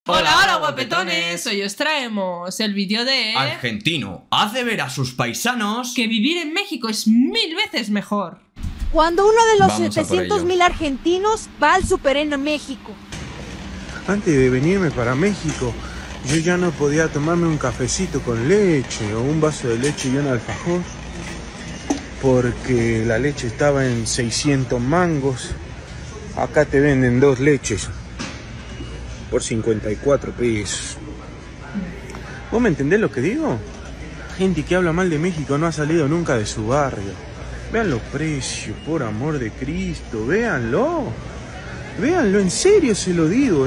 Hola, hola guapetones, hoy os traemos el vídeo de... Argentino hace ver a sus paisanos que vivir en México es 1000 veces mejor. Cuando uno de los 700.000 argentinos va al Super en México. Antes de venirme para México, yo ya no podía tomarme un cafecito con leche o un vaso de leche y un alfajor, porque la leche estaba en 600 mangos. Acá te venden 2 leches por 54 pesos. ¿Vos me entendés lo que digo? Gente que habla mal de México no ha salido nunca de su barrio. Vean los precios, por amor de Cristo, véanlo. Véanlo, en serio se lo digo,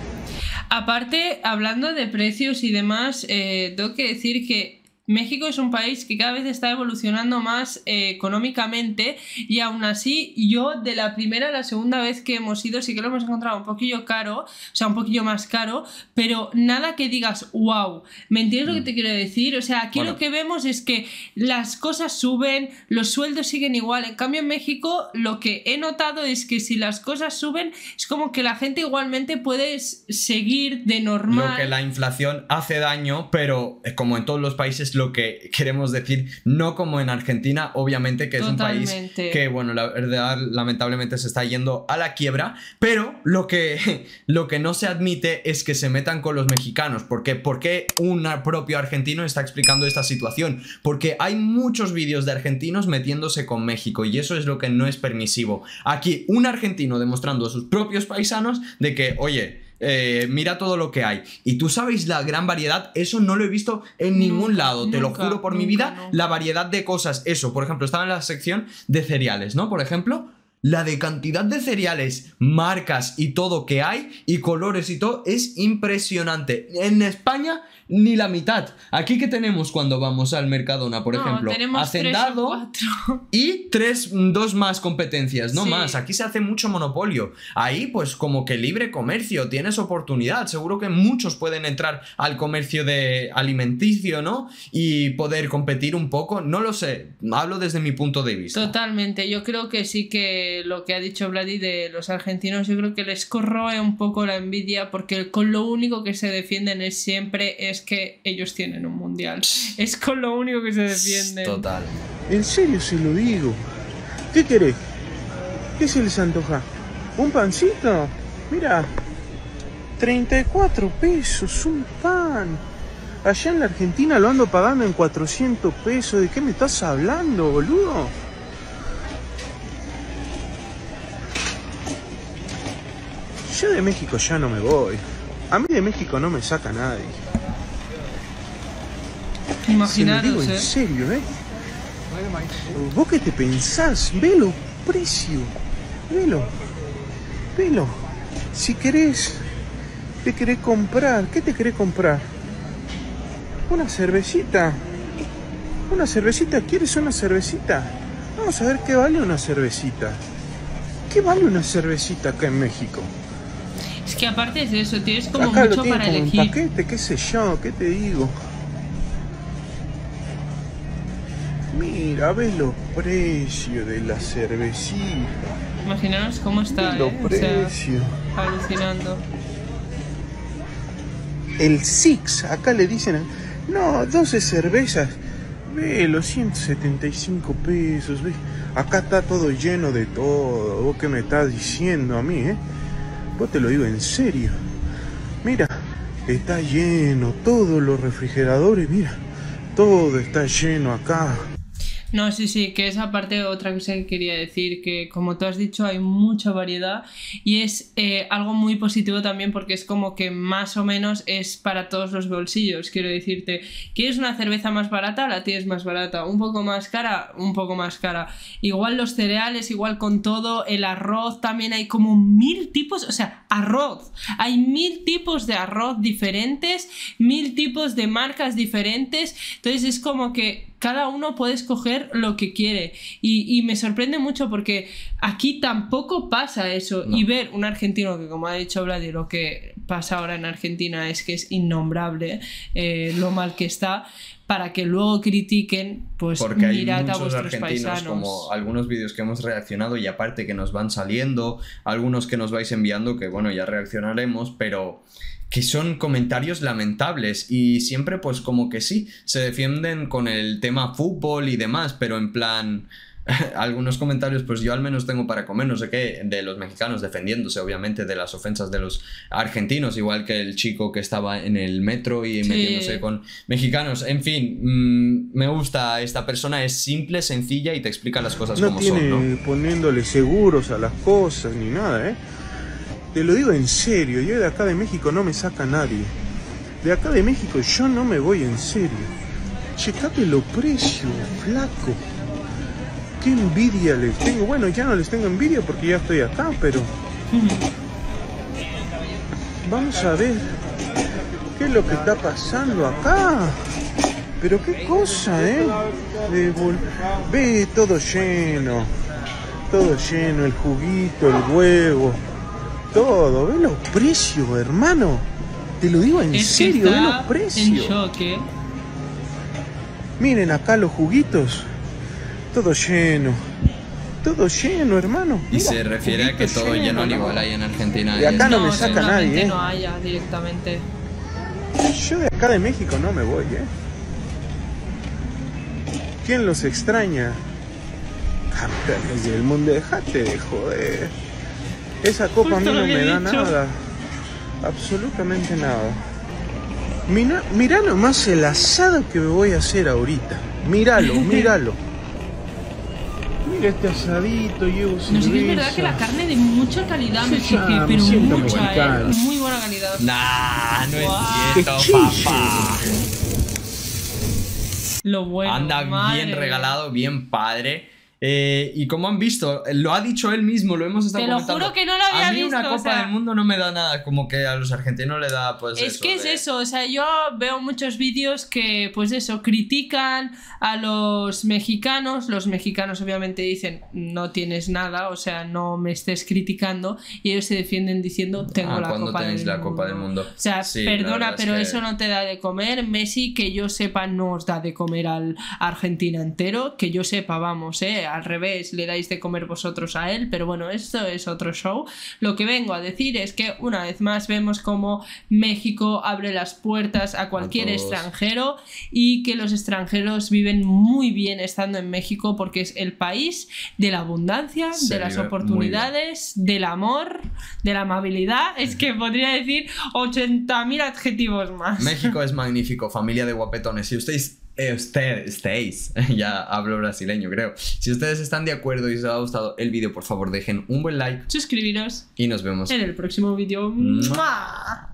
Aparte, hablando de precios y demás, tengo que decir que México es un país que cada vez está evolucionando más económicamente, y aún así yo de la primera a la segunda vez que hemos ido sí que lo hemos encontrado un poquillo caro, o sea, un poquillo más caro, pero nada que digas wow. ¿Me entiendes lo que te quiero decir? O sea, aquí lo que vemos es que las cosas suben, los sueldos siguen igual. En cambio en México lo que he notado es que si las cosas suben es como que la gente igualmente puede seguir de normal. Lo que la inflación hace daño, pero como en todos los países, lo que queremos decir, no como en Argentina, obviamente, que Totalmente. es un país que, bueno, la verdad, lamentablemente se está yendo a la quiebra, pero lo que no se admite es que se metan con los mexicanos. ¿Por qué? Porque un propio argentino está explicando esta situación, porque hay muchos vídeos de argentinos metiéndose con México, y eso es lo que no es permisivo. Aquí un argentino demostrando a sus propios paisanos de que, oye, mira todo lo que hay. Y tú sabes la gran variedad, eso no lo he visto en ningún lado, te lo juro por mi vida, la variedad de cosas. Eso, por ejemplo, estaba en la sección de cereales, ¿no? Por ejemplo, la de cantidad de cereales, marcas y todo que hay, y colores y todo, es impresionante. En España ni la mitad. Aquí que tenemos cuando vamos al Mercadona, por ejemplo, Hacendado y 2 más competencias, no más. Aquí se hace mucho monopolio. Ahí pues como que libre comercio, tienes oportunidad. Seguro que muchos pueden entrar al comercio de alimenticio, ¿no? Y poder competir un poco. No lo sé, hablo desde mi punto de vista. Totalmente, yo creo que sí, que lo que ha dicho Vladi de los argentinos, yo creo que les corroe un poco la envidia, porque con lo único que se defienden es que ellos tienen un mundial. Es con lo único que se defienden. Total. En serio se lo digo. ¿Qué querés? ¿Qué se les antoja? ¿Un pancito? Mira, 34 pesos un pan. Allá en la Argentina lo ando pagando en 400 pesos. ¿De qué me estás hablando, boludo? Yo de México ya no me voy. A mí de México no me saca nadie. Imaginaros, se lo digo en serio, ¿Vos qué te pensás? Ve los precios. Velo. Si querés, te querés comprar. ¿Qué te querés comprar? ¿Una cervecita? ¿Una cervecita? ¿Quieres una cervecita? Vamos a ver qué vale una cervecita. ¿Qué vale una cervecita acá en México? Es que aparte de eso, tienes como acá mucho para elegir. Un paquete, qué sé yo, ¿qué te digo? Mira, ves los precios de la cervecita. Imaginaos cómo está, los precios. O sea, alucinando. El Six, acá le dicen, no, 12 cervezas. Ve, los 175 pesos, ve. Acá está todo lleno de todo. ¿Vos qué me estás diciendo a mí, Vos te lo digo en serio. Mira, está lleno, todos los refrigeradores, mira, todo está lleno acá. No, sí, que esa parte, otra cosa que quería decir, que como tú has dicho hay mucha variedad, y es algo muy positivo también, porque es como que más o menos es para todos los bolsillos. Quiero decirte, ¿quieres una cerveza más barata? La tienes más barata. ¿Un poco más cara? Un poco más cara. Igual los cereales, igual con todo. El arroz también hay como 1000 tipos, o sea, arroz. Hay 1000 tipos de arroz diferentes, 1000 tipos de marcas diferentes. Entonces es como que cada uno puede escoger lo que quiere, y me sorprende mucho porque aquí tampoco pasa eso. No. Y ver un argentino que, como ha dicho Vladi, lo que pasa ahora en Argentina es que es innombrable lo mal que está, para que luego critiquen, pues porque mirad hay a muchos vuestros argentinos, paisanos. como algunos vídeos que hemos reaccionado, y aparte que nos van saliendo, algunos que nos vais enviando, que bueno, ya reaccionaremos, pero que son comentarios lamentables y siempre pues como que sí, se defienden con el tema fútbol y demás, pero en plan... algunos comentarios pues yo al menos tengo para comer, no sé qué, de los mexicanos defendiéndose obviamente de las ofensas de los argentinos, igual que el chico que estaba en el metro y metiéndose con mexicanos, en fin, me gusta esta persona, es simple, sencilla y te explica las cosas como son, ¿no? No tiene poniéndole seguros a las cosas ni nada, te lo digo en serio, yo de acá de México no me saca nadie, de acá de México yo no me voy en serio, checate los precios, flaco. Qué envidia les tengo. Bueno, ya no les tengo envidia porque ya estoy acá, pero... Vamos a ver qué es lo que está pasando acá. Pero qué cosa, Ve, todo lleno, el juguito, el huevo, todo. Ve los precios, hermano. Te lo digo en serio, ve los precios. En shock, Miren acá los juguitos. Todo lleno, hermano. Y mira, se refiere a que todo lleno al igual hay en Argentina. De acá no me saca nadie, no haya directamente. Yo de acá de México no me voy, ¿Quién los extraña? Campeones del mundo, dejate de joder. Esa copa a mí no me da nada. Absolutamente nada. Mirá nomás el asado que me voy a hacer ahorita. Míralo. Mira este asadito, llevo cerveza. No sé, es verdad que la carne de mucha calidad, me fijé, pero mucha, muy buena calidad. Nah, no es cierto, papá. Lo bueno, anda bien regalado, bien padre. Y como han visto, lo ha dicho él mismo, lo hemos estado comentando. Te lo juro que no lo había visto. A mí una copa del mundo no me da nada, como que a los argentinos le da pues es que es eso, o sea, yo veo muchos vídeos que pues eso, critican a los mexicanos obviamente dicen no tienes nada, o sea, no me estés criticando, y ellos se defienden diciendo tengo la copa del mundo. O sea, sí, perdona, pero eso no te da de comer. Messi, que yo sepa, no os da de comer al Argentina entero, que yo sepa, vamos, al revés, le dais de comer vosotros a él, pero bueno, esto es otro show. Lo que vengo a decir es que una vez más vemos como México abre las puertas a cualquier extranjero, y que los extranjeros viven muy bien estando en México, porque es el país de la abundancia, de las oportunidades, del amor, de la amabilidad. Es que podría decir 80.000 adjetivos más. México es magnífico, familia de guapetones. Si ustedes ya hablo brasileño, creo. Si ustedes están de acuerdo y os ha gustado el vídeo, por favor dejen un buen like, suscribiros y nos vemos en el próximo vídeo.